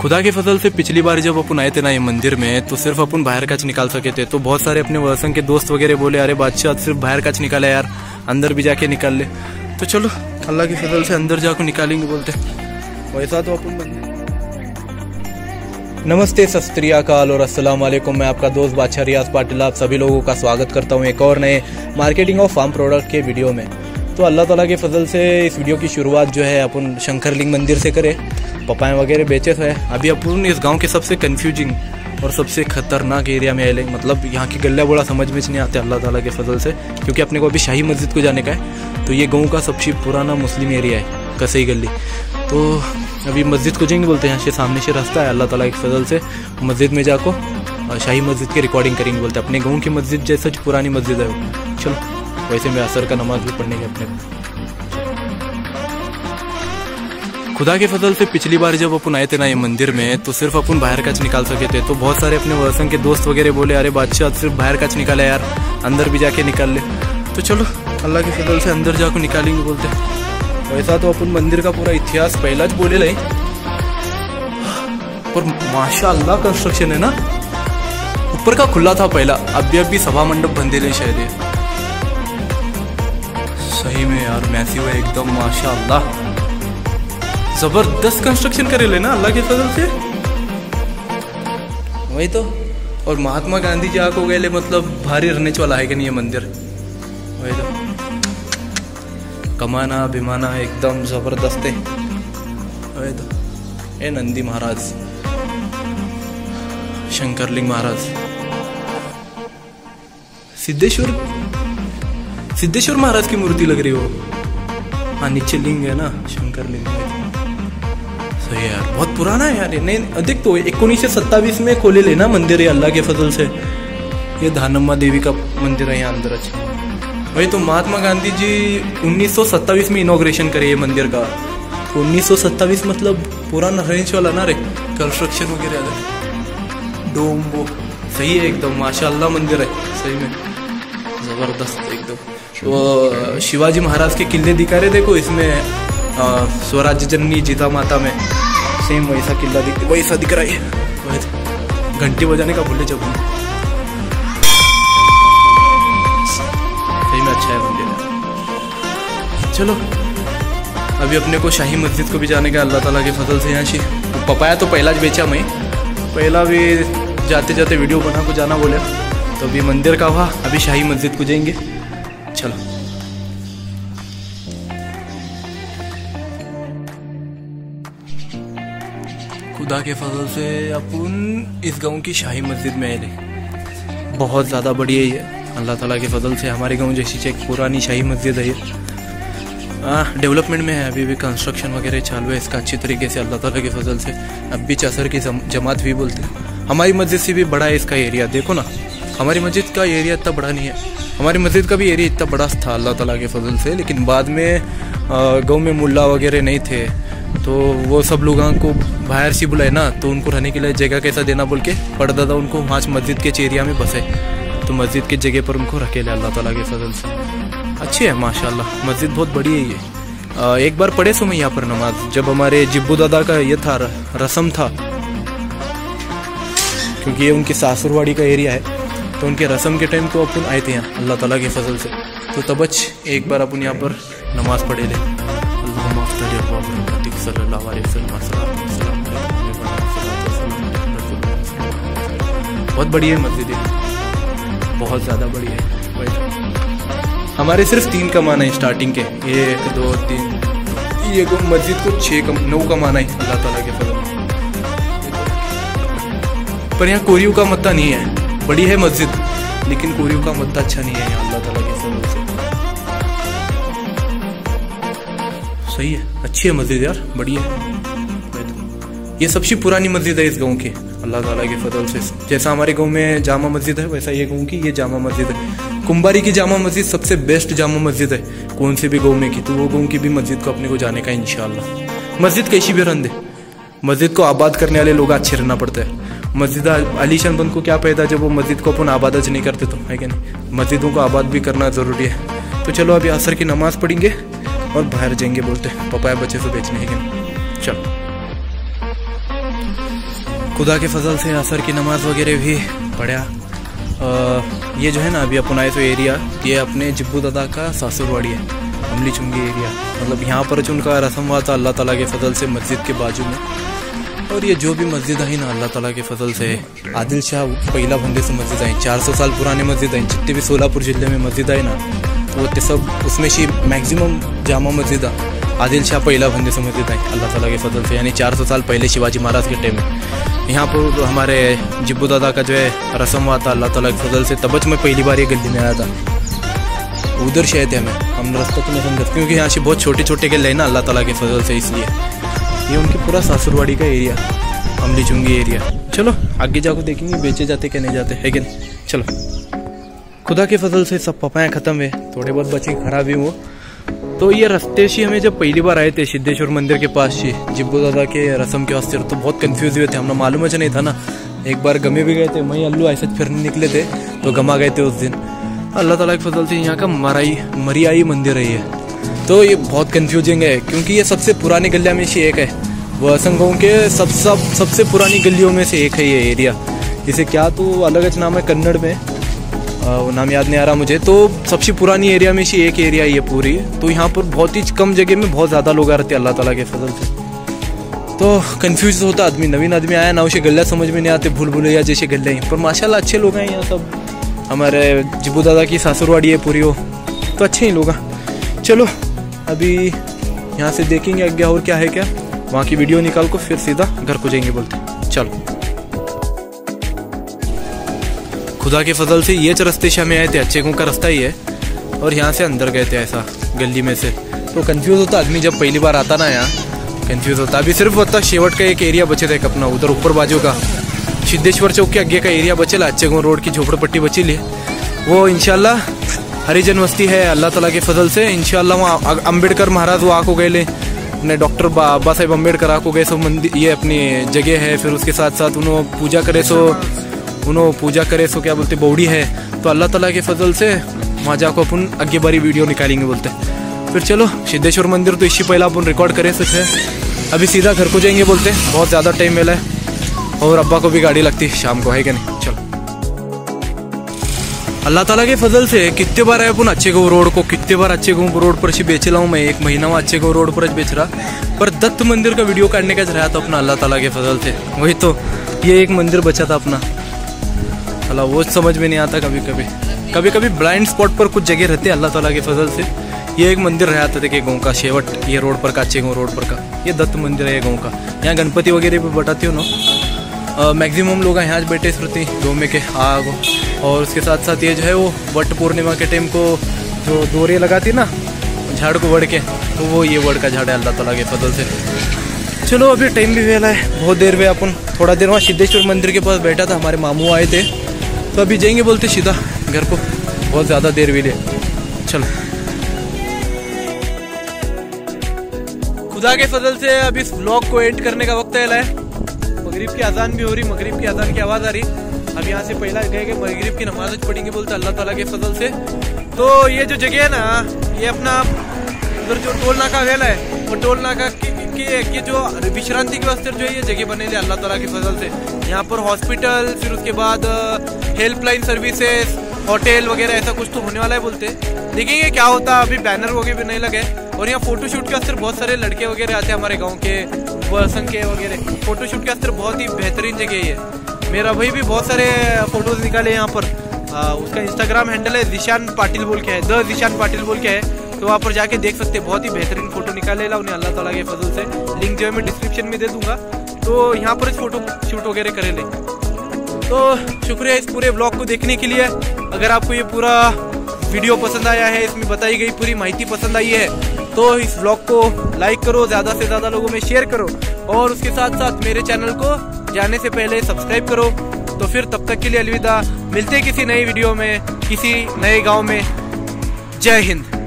खुदा के फजल से पिछली बार जब अपन आए थे ना ये मंदिर में, तो सिर्फ अपन बाहर का निकाल सके थे। तो बहुत सारे अपने वर्सन के दोस्त वगैरह बोले, अरे बादशाह सिर्फ बाहर का निकाला यार, अंदर भी जाके निकाल ले। तो चलो अल्लाह के फजल से अंदर जाकर निकालेंगे बोलते। वैसा तो अपन नमस्ते, सत श्री अकाल और अस्सलाम वालेकुम। मैं आपका दोस्त बादशाह रियाज पाटिल आप सभी लोगों का स्वागत करता हूं एक और नए मार्केटिंग ऑफ फार्म प्रोडक्ट के वीडियो में। तो अल्लाह ताला के फजल से इस वीडियो की शुरुआत जो है अपन शंकरलिंग मंदिर से करें। पपाए वगैरह बेचे थे। अभी अपन इस गांव के सबसे कंफ्यूजिंग और सबसे खतरनाक एरिया में आए, मतलब यहाँ की गलियाँ बड़ा समझ में नहीं आते अल्लाह ताला के फजल से, क्योंकि अपने को अभी शाही मस्जिद को जाने का है। तो ये गाँव का सबसे पुराना मुस्लिम एरिया है, कसई गली। तो अभी मस्जिद को जाएंगे बोलते हैं, यहाँ से सामने से रास्ता है। अल्लाह ताला के फजल से मस्जिद में जाको शाही मस्जिद की रिकॉर्डिंग करेंगे बोलते हैं। अपने गाँव की मस्जिद जैसे पुरानी मस्जिद है वो। चलो वैसे में असर का नमाज भी पढ़ने के अपने को। खुदा के फजल से पिछली बार जब अपन आए थे ना ये मंदिर में, तो सिर्फ अपन बाहर का निकाल सके थे। तो बहुत सारे अपने वर्सन के दोस्त वगैरह बोले, अरे बादशाह सिर्फ बाहर का निकाला यार, अंदर भी जाके निकाल ले। तो चलो अल्लाह के फजल से अंदर जाकर निकालेंगे बोलते। वैसा तो अपन मंदिर का पूरा इतिहास पहला ज बोले लाई, पर माशाअल्लाह कंस्ट्रक्शन है ना। ऊपर का खुला था पहला, अभी सभा मंडप बंदे ले शायद ये। सही में यार मैसिव है एकदम, माशाअल्लाह जबरदस्त कंस्ट्रक्शन करे लेना अल्लाह के फजल से। वही तो। और महात्मा गांधी जी आको गए, मतलब भारी रहने वाला है कि नहीं ये मंदिर। वही तो, कमाना भिमाना एकदम जबरदस्त है। वही तो, ए नंदी महाराज, शंकरलिंग महाराज, सिद्धेश्वर महाराज की मूर्ति लग रही हो। हाँ नीचे लिंग है ना, शंकरलिंग। सही है यार, बहुत पुराना है यार। नहीं अधिक तो 1927 में खोले लेना मंदिर है अल्लाह के फजल से। ये धानम्मा देवी का मंदिर है यहाँ अंदर। अच्छा वही तो, महात्मा गांधी जी 1927 में इनॉग्रेशन करे ये मंदिर का। तो 1927 मतलब पुराना रेंज वाला ना रे, कंस्ट्रक्शन वगैरह डोम वो। सही है एकदम, माशाअल्लाह मंदिर है सही में जबरदस्त एकदम। वो शिवाजी महाराज के किले दिखा रहे, देखो इसमें स्वराज्य जननी जीता माता में सेम वैसा किला वैसा दिख रहा है। घंटी बजाने का भूले जब सही में अच्छा है मंदिर। चलो अभी अपने को शाही मस्जिद को भी जाने का अल्लाह ताला के फजल से। यहाँ से पपाया तो पहला बेचा मैं, पहला भी जाते जाते वीडियो बना को जाना बोले। तो अभी मंदिर का हुआ, अभी शाही मस्जिद को जाएंगे। चलो खुदा के फजल से अपन इस गांव की शाही मस्जिद में आए। बहुत ज़्यादा बड़ी है ये अल्लाह ताला के फजल से। हमारे गांव जैसी एक पुरानी शाही मस्जिद है ये। डेवलपमेंट में है, अभी भी कंस्ट्रक्शन वगैरह चालू है इसका अच्छी तरीके से अल्लाह ताला के फजल से। अब भी चसर की जमात भी बोलते हैं। हमारी मस्जिद से भी बड़ा है इसका एरिया, देखो ना। हमारी मस्जिद का एरिया इतना बड़ा नहीं है, हमारी मस्जिद का भी एरिया इतना बड़ा था अल्लाह ताला के फजल से। लेकिन बाद में गाँव में मुल्ला वगैरह नहीं थे, तो वो सब लोगों को बाहर से बुलाए ना, तो उनको रहने के लिए जगह कैसा देना बोल के पड़दादा उनको वहाँ मस्जिद के एरिया में बसे। तो मस्जिद के जगह पर उनको रखे ले अल्लाह ताला के फजल से। अच्छी है माशाल्लाह, मस्जिद बहुत बड़ी है ये। एक बार पढ़े सो मैं यहाँ पर नमाज, जब हमारे जिब्बू दादा का ये था रस्म था, क्योंकि ये उनकी सासुरवाड़ी का एरिया है। तो उनके रस्म के टाइम को अपन आए थे यहाँ अल्लाह ताला के फजल से। तो तबच एक बार अपन यहाँ पर नमाज पढ़े ले। बहुत बड़ी है मस्जिद, बहुत ज़्यादा बड़ी है। हमारे सिर्फ 3 कमान है स्टार्टिंग के, 1 2 3। ये मस्जिद को 9 कमान है अल्लाह ताला के फजल। पर यहाँ कोरियों का मत्ता नहीं है, बड़ी है मस्जिद लेकिन कोरियों का मत्ता अच्छा नहीं है यहाँ अल्लाह ताला के फजल से। सही है, अच्छी है मस्जिद यार, बढ़िया है। ये सबसे पुरानी मस्जिद है इस गांव की अल्लाह ताला के फजल से। जैसा हमारे गांव में जामा मस्जिद है, वैसा ये गांव की ये जामा मस्जिद है। कुंबारी की जामा मस्जिद सबसे बेस्ट जामा मस्जिद है कौन से भी गांव में की। तो वो गांव की भी मस्जिद को अपने को जाने का इंशाल्लाह। मस्जिद कैसी भी रन दे, मस्जिद को आबाद करने वाले लोग अच्छे रहना पड़ता है। मस्जिद आलीशान बंद को क्या पैदा जब वो मस्जिद को अपन आबाद नहीं करते, तो है क्या नहीं। मस्जिदों को आबाद भी करना ज़रूरी है। तो चलो अभी असर की नमाज़ पढ़ेंगे और बाहर जाएंगे बोलते हैं, पपाया बच्चे से बेचने है क्या। चलो खुदा के फजल से असर की नमाज वगैरह भी पढ़ा। ये जो है ना अभी अपन आए तो एरिया, ये अपने जिब्बू दादा का सासुरवाड़ी है, अमली चुंगी एरिया। मतलब यहाँ पर जो उनका रस्म हुआ था अल्लाह ताला के फजल से मस्जिद के बाजू में। और ये जो भी मस्जिद है ना अल्लाह ताला के फजल से आदिल शाह पहिला बंदे से मस्जिद आई, 400 साल पुरानी मस्जिद आई। जितने भी सोलापुर जिले में मस्जिद आई ना वो सब उसमें से मैक्सिमम जामा मस्जिद आदिल शाह पहिला बंदे से मस्जिद आई अल्लाह ताला के फजल से, यानी 400 साल पहले शिवाजी महाराज के टाइम में। यहाँ पर हमारे जिब्बू दादा का जो है रस्म हुआ था अल्लाह ताला के फजल से, तब मैं पहली बार ये गली में आया था। उधर शहर थे हम रास्ता तो नहीं समझते क्योंकि यहाँ से बहुत छोटे छोटे गले हैं ना अल्लाह ताला के फजल से, इसलिए ये उनकी पूरा सासुरवाड़ी का एरिया, अमली चुंगी एरिया। चलो आगे जाकर देखेंगे बेचे जाते क्या नहीं जाते, है कि नहीं। चलो खुदा के फजल से सब पपाएँ ख़त्म है, थोड़े बहुत बचे खराब ही वो। तो ये रास्ते से हमें जब पहली बार आए थे सिद्धेश्वर मंदिर के पास से जिब्बू दादा के रस्म के वास्ते, तो बहुत कंफ्यूज हुए थे, हमने मालूम नहीं था ना। एक बार गमे भी गए थे, मैं अल्लू ऐसे फिरने निकले थे तो गमा गए थे उस दिन। अल्लाह ताला की फजल से यहाँ का मरियाई मंदिर है ये, तो ये बहुत कंफ्यूजिंग है क्योंकि ये सबसे पुरानी गलियाँ में से एक है। वो असंगों के सबसे पुरानी गलियों में से एक है ये एरिया। इसे क्या तो अलग नाम है कन्नड़ में, वो नाम याद नहीं आ रहा मुझे। तो सबसे पुरानी एरिया में से एक एरिया ये पूरी, तो यहाँ पर बहुत ही कम जगह में बहुत ज़्यादा लोग आ रहे थे अल्लाह ताला के फजल से। तो कंफ्यूज होता आदमी, नवीन आदमी आया ना उसे गल्ला समझ में नहीं आते, भूल भुलैया जैसे गल्ले हैं, पर माशाल्लाह अच्छे लोग हैं यहाँ सब। हमारे जिब्बू दादा की सासुरवाड़ी है पूरी हो, तो अच्छे ही लोग हैं। चलो अभी यहाँ से देखेंगे आगे और क्या है क्या, वहाँ की वीडियो निकाल को फिर सीधा घर को जाएंगे बोलते। चलो खुदा के फजल से ये रास्ते से हमें आए थे, अच्छे गाँव का रास्ता ही है, और यहाँ से अंदर गए थे ऐसा गली में से। तो कंफ्यूज होता आदमी जब पहली बार आता ना यहाँ, कंफ्यूज होता। अभी सिर्फ होता शेवट का एक एरिया बचे था एक अपना, उधर ऊपर बाजू का सिद्धेश्वर चौक के आगे का एरिया बचेला, अच्छे गाँव रोड की झोपड़पट्टी बची ली, वो इंशाल्लाह हरिजन वस्ती है अल्लाह ताला के फजल से। इंशाल्लाह वहाँ अम्बेडकर महाराज वो आको गए ले, अपने डॉक्टर बाबा साहेब अम्बेडकर आको गए सो मंदिर, ये अपनी जगह है। फिर उसके साथ साथ उन्होंने पूजा करे सो क्या बोलते बौड़ी है, तो अल्लाह ताला के फजल से वहाँ जाको अपन आगे बारी वीडियो निकालेंगे बोलते। फिर चलो सिद्धेश्वर मंदिर तो इससे पहले अपन रिकॉर्ड करे सच है, अभी सीधा घर को जाएंगे बोलते, बहुत ज़्यादा टाइम मिला है और अब्बा को भी गाड़ी लगती है शाम को, है कि नहीं। चलो अल्लाह ताला के फजल से कितने बार आए अपन अच्छे गाँव रोड को, कितने बार अच्छे गाँव रोड पर से बेच रहा हूँ मैं, 1 महीना में अच्छे गाँव रोड पर बेच रहा, पर दत्त मंदिर का वीडियो काटने का रहा था अपना अल्लाह ताला के फजल से। वही तो ये एक मंदिर बचा था अपना, अल्लाह वो समझ में नहीं आता। कभी कभी ब्लाइंड स्पॉट पर कुछ जगह रहते हैं अल्लाह ताला के फजल से। ये एक मंदिर रहा था देखिए गाँव का शेवट, ये रोड पर का अच्छे गाँव रोड पर का ये दत्त मंदिर है गाँव का। यहाँ गणपति वगैरह भी बताती हो ना, मैक्सिमम लोग यहाँ बैठे रहते गाँव में के आगो। और उसके साथ साथ ये जो है वो वट पूर्णिमा के टाइम को जो डोरियाँ लगाती ना झाड़ को वड़ के, तो वो ये वड़ का झाड़ है अल्लाह ताला के फजल से। चलो अभी टाइम भी वेला है, बहुत देर में अपन थोड़ा देर वहाँ सिद्धेश्वर मंदिर के पास बैठा था, हमारे मामू आए थे, तो अभी जाएंगे बोलते सीधा घर को, बहुत ज़्यादा देर भी ले। चलो खुदा के फजल से अभी इस व्लॉग को एंड करने का वक्त है। मगरिब की अजान भी हो रही, मगरिब की अजान की आवाज़ आ रही। अब यहाँ से पहला गए कि मगरिब की नमाज पढ़ेंगे बोलते अल्लाह ताला के फजल से। तो ये जो जगह है ना, ये अपना उधर जो टोल नाका वेला है, वो टोल नाका की जो विश्रांति के वास्ते जो है ये जगह बने अल्लाह ताला के फजल से। यहाँ पर हॉस्पिटल, फिर उसके बाद हेल्पलाइन सर्विसेज, होटल वगैरह ऐसा कुछ तो होने वाला है बोलते। देखेंगे क्या होता, अभी बैनर वगैरह भी नहीं लगे। और यहाँ फोटोशूट के वास्ते बहुत सारे लड़के वगैरह आते हैं हमारे गाँव के, बसंग के वगैरह, फोटोशूट के वास्ते बहुत ही बेहतरीन जगह है। मेरा भाई भी बहुत सारे फोटोज निकाले यहाँ पर, उसका इंस्टाग्राम हैंडल है जिशान पाटिल बोल के है, द जिशान पाटिल बोल के है, तो वहाँ पर जाके देख सकते हैं। बहुत ही बेहतरीन फोटो निकाले ला उन्हें अल्लाह ताला के फजल से। लिंक जो है मैं डिस्क्रिप्शन में दे दूंगा, तो यहाँ पर फोटो शूट वगैरह करे ले। तो शुक्रिया इस पूरे ब्लॉग को देखने के लिए। अगर आपको ये पूरा वीडियो पसंद आया है, इसमें बताई गई पूरी माहिती पसंद आई है, तो इस ब्लॉग को लाइक करो, ज़्यादा से ज़्यादा लोगों में शेयर करो, और उसके साथ साथ मेरे चैनल को जाने से पहले सब्सक्राइब करो। तो फिर तब तक के लिए अलविदा, मिलते हैं किसी नई वीडियो में, किसी नए गांव में। जय हिंद।